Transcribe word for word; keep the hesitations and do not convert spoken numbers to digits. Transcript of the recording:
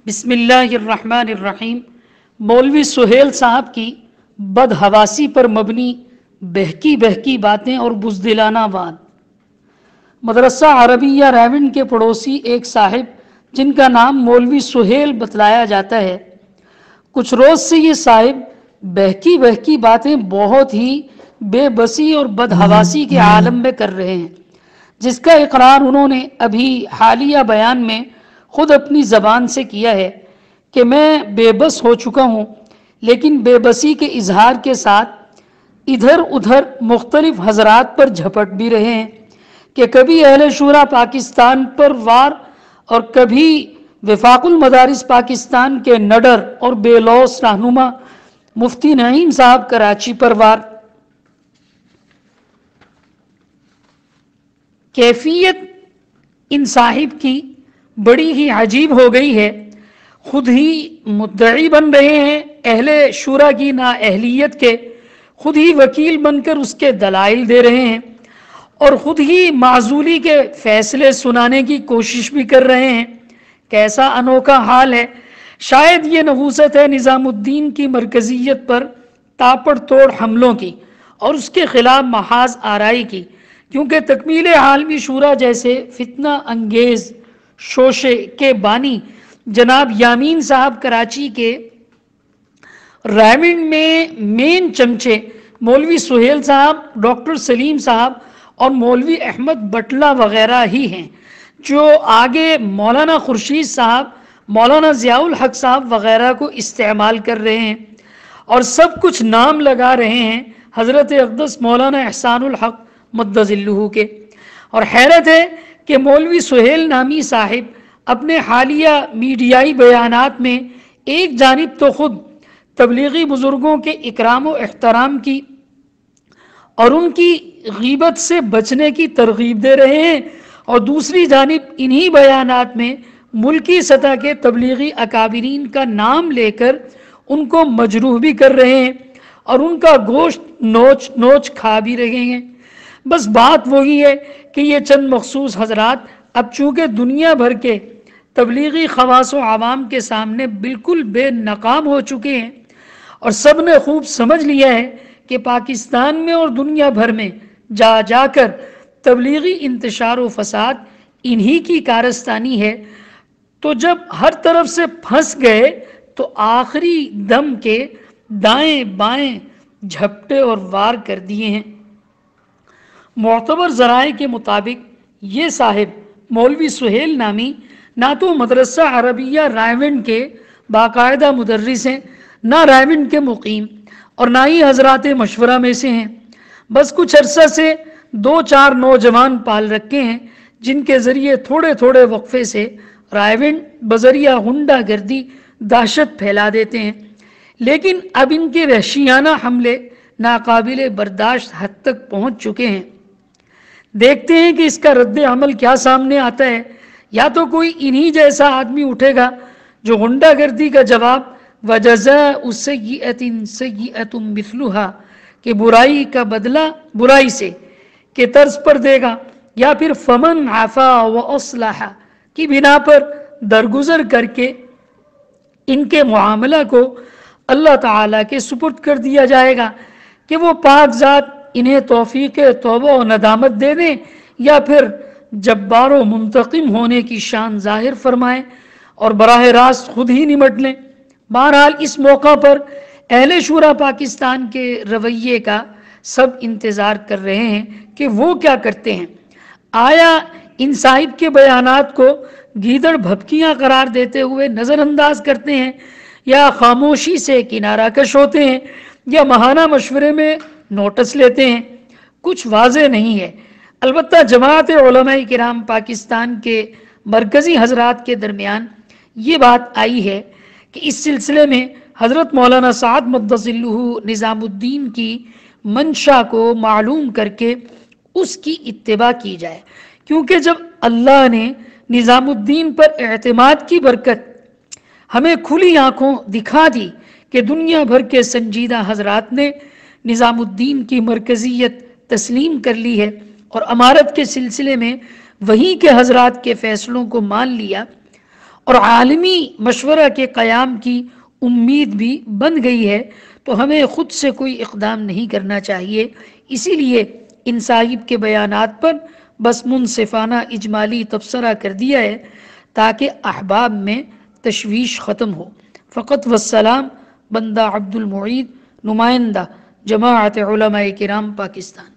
بسم اللہ الرحمن الرحیم۔ مولوی سہیل صاحب کی بدحواسی پر مبنی بہکی بہکی باتیں اور بزدلانہ وعد۔ مدرسہ عربیہ راولپنڈی کے پڑوسی ایک صاحب جن کا نام مولوی سہیل بتلایا جاتا ہے، کچھ روز سے یہ صاحب بہکی بہکی باتیں بہت ہی بے بسی اور بدحواسی کے عالم میں کر رہے ہیں، جس کا اقرار انہوں نے ابھی حالیہ بیان میں خود اپنی زبان سے کیا ہے کہ میں بے بس ہو چکا ہوں، لیکن بے بسی کے اظہار کے ساتھ ادھر ادھر مختلف حضرات پر جھپٹ بھی رہے ہیں کہ کبھی اہل شورا پاکستان پر وار اور کبھی وفاق المدارس پاکستان کے نڈر اور بے لوث رہنما مفتی نعیم صاحب کراچی پر وار۔ کیفیت ان صاحب کی بڑی ہی عجیب ہو گئی ہے، خود ہی مدعی بن رہے ہیں اہل شورا کی نااہلیت کے، خود ہی وکیل بن کر اس کے دلائل دے رہے ہیں اور خود ہی معزولی کے فیصلے سنانے کی کوشش بھی کر رہے ہیں۔ کیسا انوکھا حال ہے! شاید یہ نحوست ہے نظام الدین کی مرکزیت پر تاپڑ توڑ حملوں کی اور اس کے خلاف محاذ آرائی کی، کیونکہ تکمیل عالمی شورا جیسے فتنہ انگیز شوشے کے بانی جناب یامین صاحب کراچی کے راولپنڈی میں مین چمچے مولوی سہیل صاحب، ڈاکٹر سلیم صاحب اور مولوی احمد بٹلہ وغیرہ ہی ہیں، جو آگے مولانا خورشید صاحب، مولانا ضیاء الحق صاحب وغیرہ کو استعمال کر رہے ہیں اور سب کچھ نام لگا رہے ہیں حضرت اقدس مولانا احسان الحق مد ظلہ کے۔ اور حیرت ہے کہ مولوی سہیل نامی صاحب اپنے حالیہ میڈیائی بیانات میں ایک جانب تو خود تبلیغی بزرگوں کے اکرام و احترام کی اور ان کی غیبت سے بچنے کی ترغیب دے رہے ہیں، اور دوسری جانب انہی بیانات میں ملکی سطح کے تبلیغی اکابرین کا نام لے کر ان کو مجروح بھی کر رہے ہیں اور ان کا گوشت نوچ نوچ کھا بھی رہے ہیں۔ بس بات وہی ہے کہ یہ چند مخصوص حضرات اب چونکہ دنیا بھر کے تبلیغی خواص و عوام کے سامنے بالکل بے نقاب ہو چکے ہیں اور سب نے خوب سمجھ لیا ہے کہ پاکستان میں اور دنیا بھر میں جا جا کر تبلیغی انتشار و فساد انہی کی کارستانی ہے، تو جب ہر طرف سے پھنس گئے تو آخری دم کے دائیں بائیں جھپٹے اور وار کر دیے ہیں۔ معتبر ذرائع کے مطابق یہ صاحب مولوی سہیل نامی نہ تو مدرسہ عربیہ راولپنڈی کے باقاعدہ مدرس ہیں، نہ راولپنڈی کے مقیم، اور نہ ہی حضرات مشورہ میں سے ہیں۔ بس کچھ عرصہ سے دو چار نوجوان پال رکھے ہیں جن کے ذریعے تھوڑے تھوڑے وقفے سے راولپنڈی بذریعہ غنڈہ گردی دہشت پھیلا دیتے ہیں، لیکن اب ان کے وحشیانہ حملے ناقابل برداشت حد تک پہنچ چکے ہیں۔ دیکھتے ہیں کہ اس کا رد عمل کیا سامنے آتا ہے۔ یا تو کوئی انہی جیسا آدمی اٹھے گا جو غنڈہ گردی کا جواب وَجَزَاءُ سَيِّئَةٍ سَيِّئَةٌ مِثْلُهَا کہ برائی کا بدلہ برائی سے کے طرز پر دے گا، یا پھر فَمَنْ عَفَا وَأَصْلَحَ کی بنا پر درگزر کر کے ان کے معاملہ کو اللہ تعالیٰ کے سپرد کر دیا جائے گا کہ وہ پاک ذات انہیں توفیق توبہ و ندامت دے دیں، یا پھر جبار و منتقم ہونے کی شان ظاہر فرمائیں اور براہ راست خود ہی نمٹ لیں۔ بہرحال اس موقع پر اہل شورا پاکستان کے رویے کا سب انتظار کر رہے ہیں کہ وہ کیا کرتے ہیں۔ آیا ان صاحب کے بیانات کو گیدڑ بھپکیاں قرار دیتے ہوئے نظر انداز کرتے ہیں، یا خاموشی سے کنارہ کش ہوتے ہیں، یا ماہانہ مشورے میں نوٹس لیتے ہیں؟ کچھ واضح نہیں ہے۔ البتہ جماعت علماء کرام پاکستان کے مرکزی حضرات کے درمیان یہ بات آئی ہے کہ اس سلسلے میں حضرت مولانا سعد مد ظلہ نظام الدین کی منشا کو معلوم کر کے اس کی اتباع کی جائے، کیونکہ جب اللہ نے نظام الدین پر اعتماد کی برکت ہمیں کھلی آنکھوں دکھا دی کہ دنیا بھر کے سنجیدہ حضرات نے نظام الدین کی مرکزیت تسلیم کر لی ہے اور امارت کے سلسلے میں وہیں کے حضرات کے فیصلوں کو مان لیا، اور عالمی مشورہ کے قیام کی امید بھی بن گئی ہے، تو ہمیں خود سے کوئی اقدام نہیں کرنا چاہیے۔ اسی لیے ان صاحب کے بیانات پر بس منصفانہ اجمالی تبصرہ کر دیا ہے تاکہ احباب میں تشویش ختم ہو۔ فقط والسلام، بندہ عبد المعید، نمائندہ جماعت علماء کرام پاکستان۔